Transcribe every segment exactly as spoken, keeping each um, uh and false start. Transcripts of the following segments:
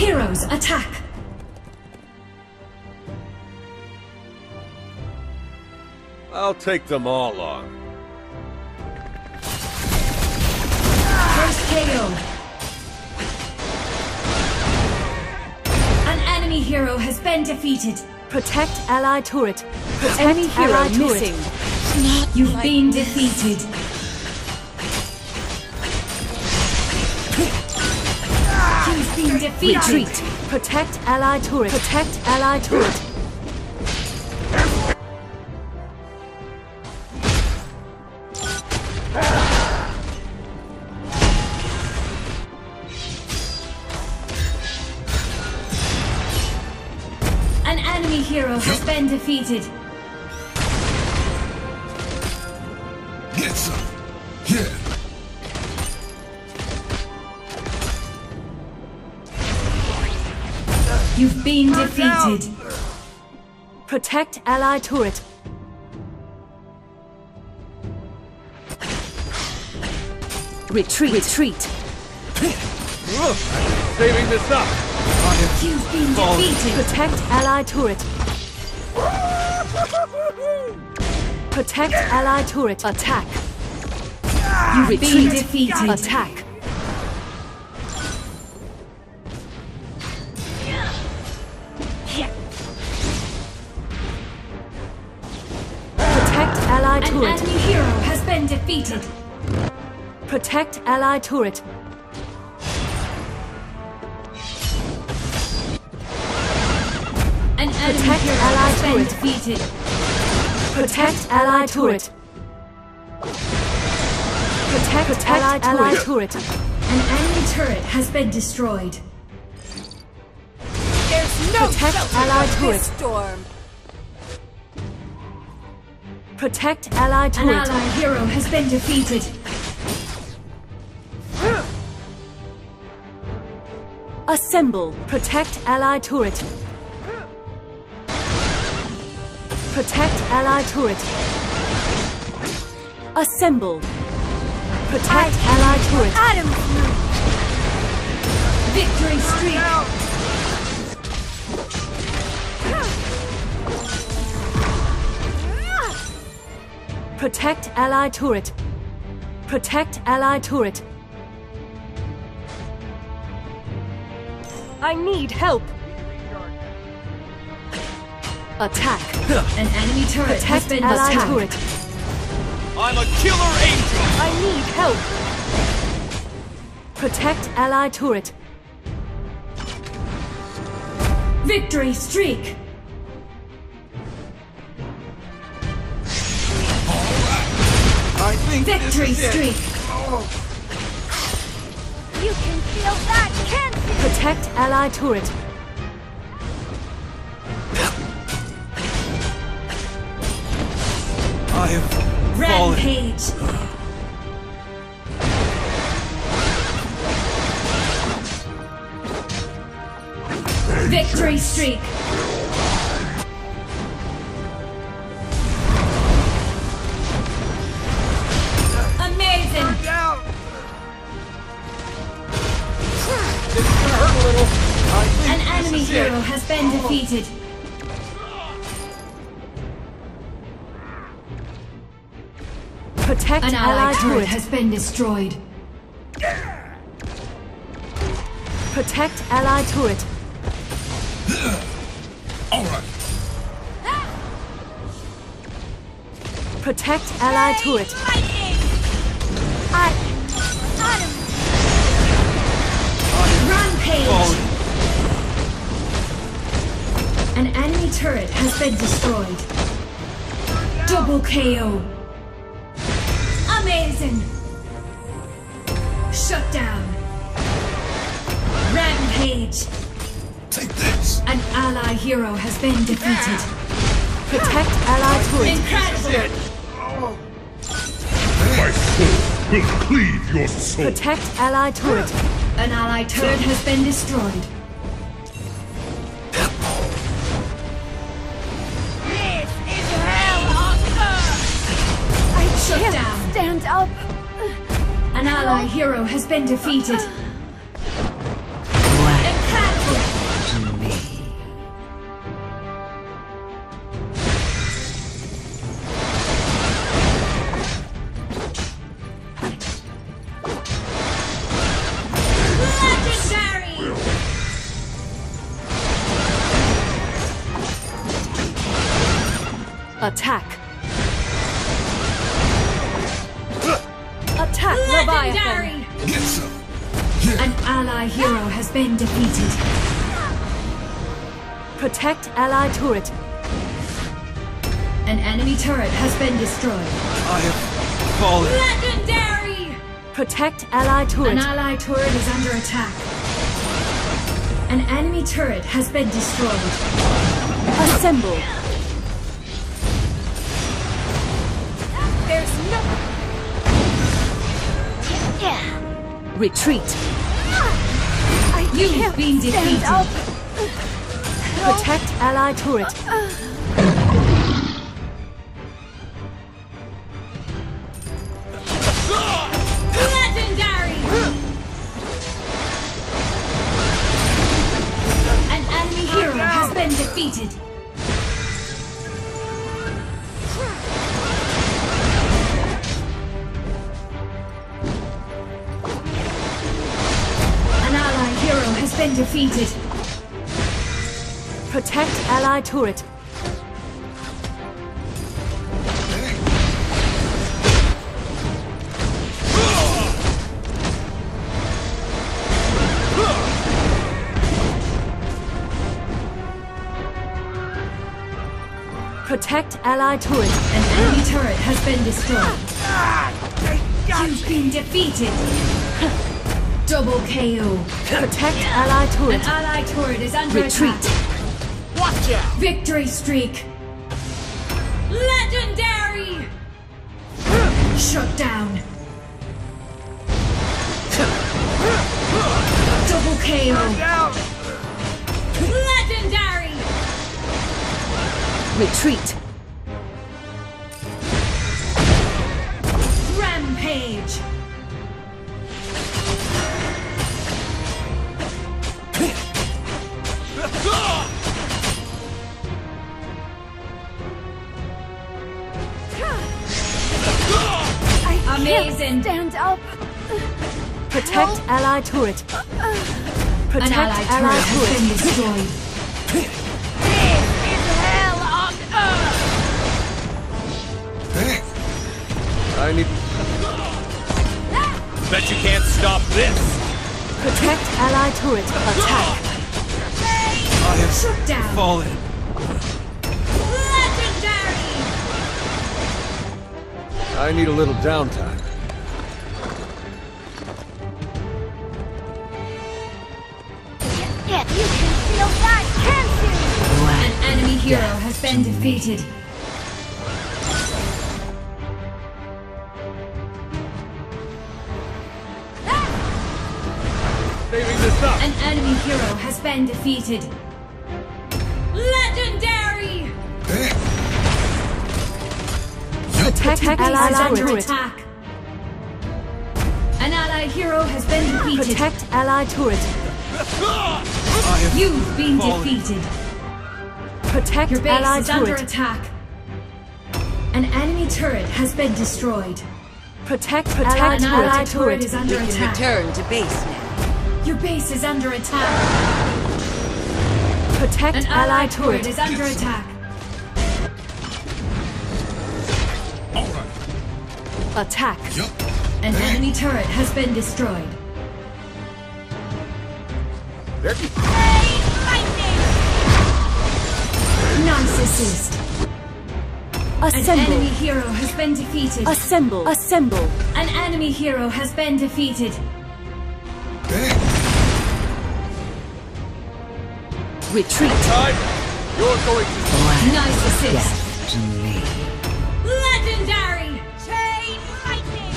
Heroes attack! I'll take them all on. First K O. An enemy hero has been defeated. Protect allied turret. Protect enemy hero missing. Not You've like been this. defeated. You've been defeated. Retreat. Protect allied turret. Protect allied turret. An enemy hero has been defeated. Get some. Yeah. You've been defeated. Protect allied turret. Retreat. Retreat. Saving this up. You've been defeated. Protect allied turret. Protect allied turret. Attack. You've Retreat. been defeated. Attack. Protect allied An turret. enemy hero has been defeated. Protect allied turret. An enemy Protect hero allied has been turret. defeated. Protect allied turret. Protect, Protect allied, allied turret. An enemy turret has been destroyed. There's no Protect shelter allied from turret. this storm. Protect allied An turret. ally hero has been defeated. Assemble. Protect allied turret. Protect allied turret. Assemble. Protect allied turret. Adam, Victory streak. Protect allied turret. Protect allied turret. I need help. Attack. An enemy turret has Protect been allied attacked. turret. I'm a killer angel. I need help. Protect allied turret. Victory streak. I think Victory this is streak. it. you can feel that, can't you? Protect allied turret. I have fallen. Rampage. Victory streak. Amazing. Down. It's gonna hurt a little. I think An this enemy is hero it. has been defeated. Protect An allied allied turret turret. has been destroyed. Protect allied turret. All right. Protect allied turret. Lightning! I... Adam, Rampage. Fallen. An enemy turret has been destroyed. Double K O. Amazing. Shut down. Rampage. Take this. An ally hero has been defeated. Protect allied turret. Incredible. My sword will cleave your soul. Protect allied turret. An ally turret has been destroyed. this is hell on earth! I Shut can't down. stand up. An ally hero has been defeated. Incredible. Attack. Attack, Leviathan. Legendary! Get some. An ally hero has been defeated. Protect ally turret. An enemy turret has been destroyed. I have fallen. Legendary! Protect ally An turret. ally turret is under attack. An enemy turret has been destroyed. Assemble. There's no... Retreat. You've been defeated. Protect ally turret. Legendary! An enemy hero has been defeated. An ally hero has been defeated. Protect ally turret. Protect ally turret. An enemy turret has been destroyed. You've been defeated. Double K O. Protect ally An turret. ally turret is under Retreat. attack. Watch out! Victory streak. Legendary! Shut down. Double K O. Down! Legendary! Retreat. Rampage. Amazing. Stand up! Protect ally turret. An Protect ally turret ally has turret. been destroyed. This is hell on earth! I need... Bet you can't stop this! Protect ally turret. Attack. I have Shut down. fallen. Legendary! I need a little downtime. Yeah, you can feel that, can't you? An enemy hero has been defeated. Saving this up! An enemy hero has been defeated. Legendary! Protect Base ally is under turret. attack. An ally hero has been defeated. Protect ally turret. I have You've been fallen. defeated. Protect Your base ally is under turret. attack. An enemy turret has been destroyed. Protect An ally ally turret. turret is under attack. Return to base now. Your base is under attack. Protect An ally ally turret turret. is under attack. Attack. An enemy turret has been destroyed. Hey, lightning! Nice assist. An enemy Assemble. hero has been defeated. Assemble. Assemble. An enemy hero has been defeated. Retreat. Time! You're going to... Nice assist. To me. Legendary! Chain lightning!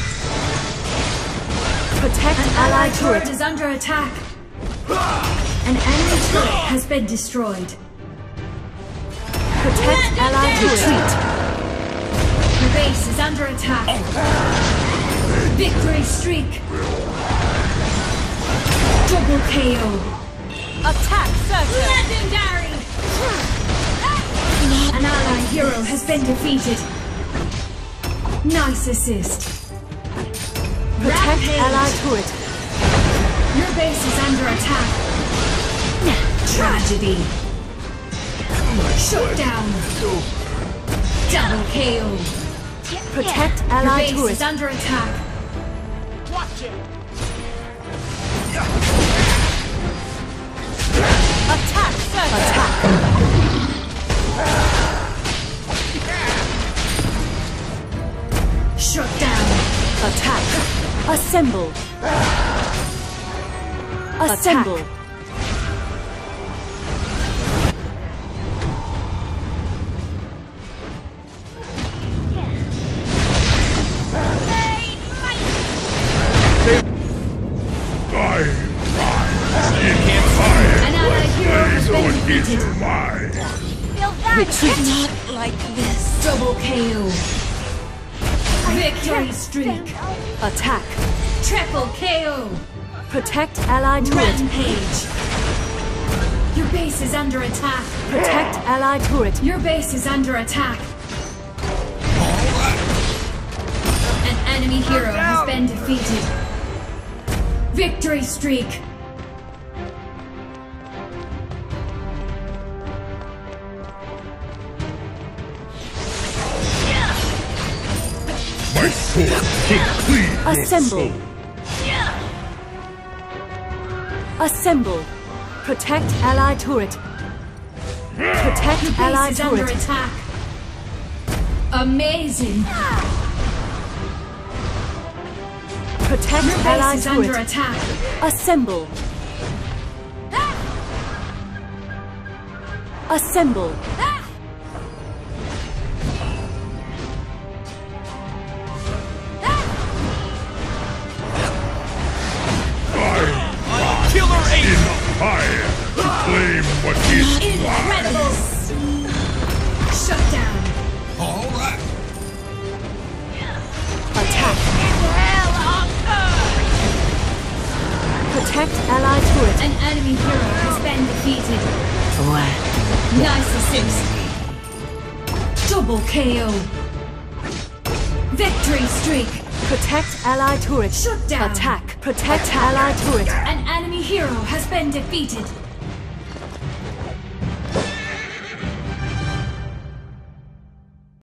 Protect An ally ally turret turret. is under attack. An enemy turret has been destroyed. Protect ally turret. Your base is under attack. Victory streak. Double K O. Attack circle. Legendary! An ally hero has been defeated. Nice assist. Protect Rampage. ally turret. Your base is under attack. Tragedy. Shut down. Double K O. Protect Your allied base turret. is under attack. Watch it. Attack! Attack! Shut down. Attack! Assemble! Assemble! I rise in fire. An allied hero has been What is defeated. mine? Feel that? Retreat! Not like this. Double K O. Victory streak. Attack! Triple K O. Protect allied turret! Rampage. Your base is under attack. Protect allied turret! Your base is under attack. An enemy hero has been defeated. Victory streak. My sword will cleave your Assemble! soul. Assemble! Protect allied turret! Protect Your base allied is under turret! attack. Amazing. Protect Your base allied is under turret! attack. Assemble! Assemble! Killer In eight! fire to claim what is mine. Incredible. Shut down. Attack! Hell on earth. Protect allied turret! An enemy hero has been defeated. Nice assist. Double K O. Victory streak. Protect allied turret! Shut down. Attack! Protect allied turret! An enemy hero has been defeated.